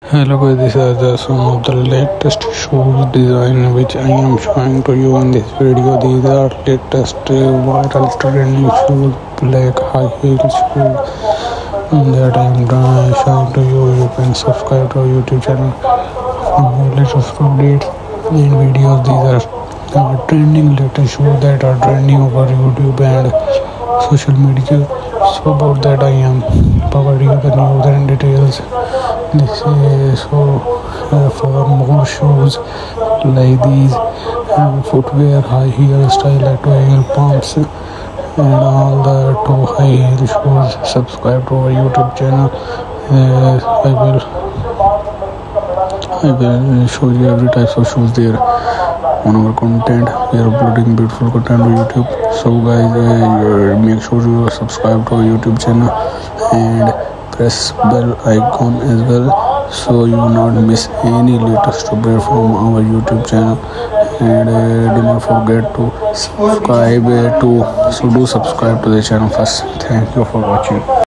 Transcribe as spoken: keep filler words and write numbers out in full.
Hello guys, these are the some of the latest shoes design which I am showing to you in this video. These are latest uh, viral trending shoes, black high heel shoes that I am uh, showing to you. You can subscribe to our YouTube channel for more latest updates and videos. These are uh, trending latest shoes that are trending over YouTube and social media. So about that I am providing you the news and details. This is so uh, for more shoes like these uh, footwear, high heel style, like heel pumps and all the toe high heel shoes. Subscribe to our YouTube channel. uh, I will I will show you every type of shoes there on our content. We are uploading beautiful content on YouTube. So guys, uh, make sure you subscribe to our YouTube channel and press bell icon as well, so you will not miss any latest update from our YouTube channel. And uh, do not forget to subscribe uh, to so do subscribe to the channel first. Thank you for watching.